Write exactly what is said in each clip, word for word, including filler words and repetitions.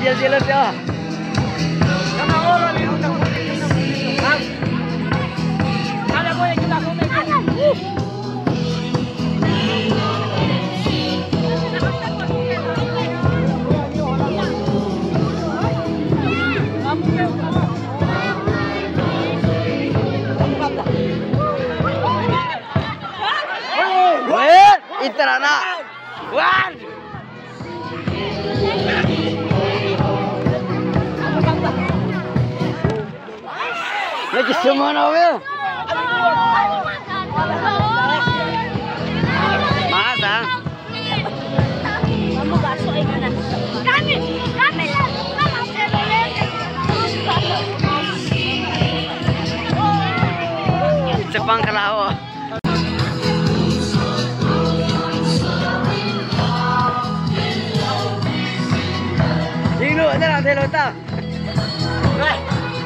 jealous dia. Jangan orang ni undang. Ada kau yang kita komen. Wait, itarana. Wan. Lagi semua nawe. Masa? Kamu bakso ikan. Kami, kami lah. Jepang kalawa. Dino, ada lang tayo ta. Hey.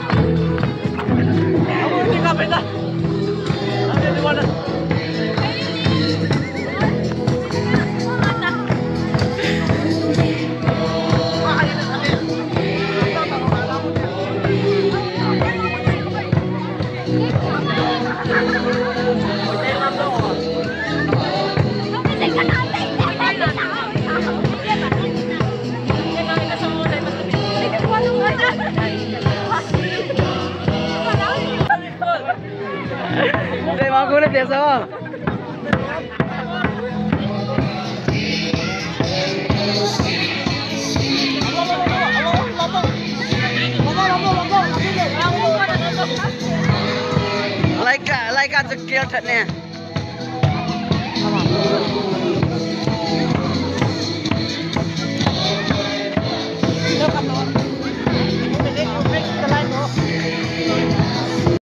Kamu tinggal beda. Ada di mana? Đây mà cô lên tiền sao không? Laika, Laika sekil thật nè.